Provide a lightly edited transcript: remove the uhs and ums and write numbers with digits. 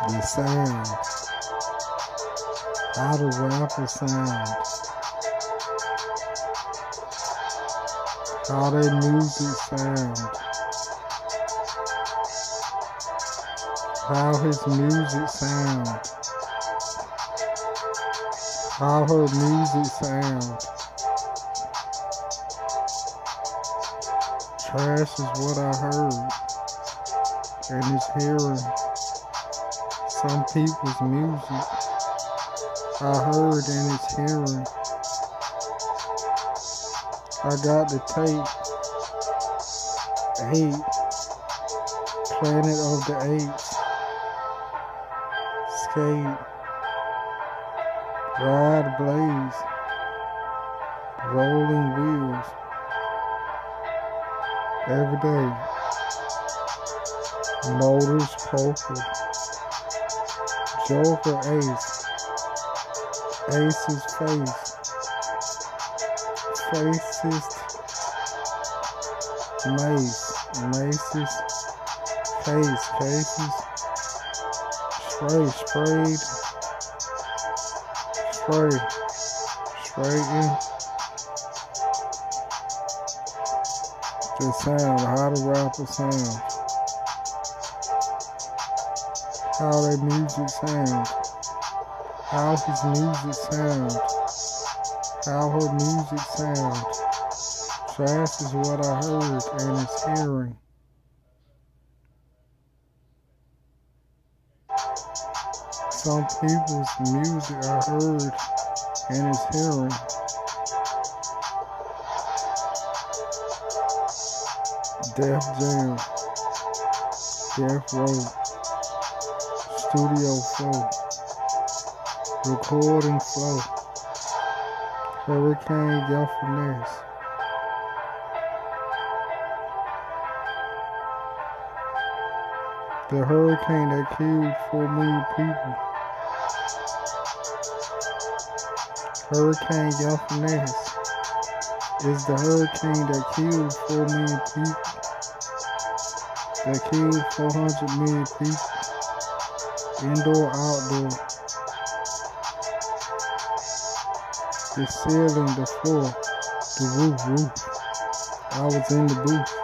The sound. How the rapper sound. How their music sound. How his music sound. How her music sound. Trash is what I heard. And it's hearing some people's music. I heard and it's hearing. I got the tape. 8. Planet of the Apes. Skate. Ride Blaze. Rolling Wheels. Every day. Motors Poker. Joker Ace. Ace's Face. Faces. Mace. Mace's Case. Cases. Sprayed. Spray. Spraying. The sound. How the rapper sound. How their music sound. How his music sound. How her music sound. Trash is what I heard and it's hearing. Some people's music I heard and it's hearing. Def Jam. Death Row. Studio Flow. Recording Flow. Hurricane Faness. The hurricane that killed 4 million people. Hurricane Faness is the hurricane that killed 4 million people. That killed 400 million people. Indoor, outdoor. The ceiling, the floor, the roof. I was in the booth.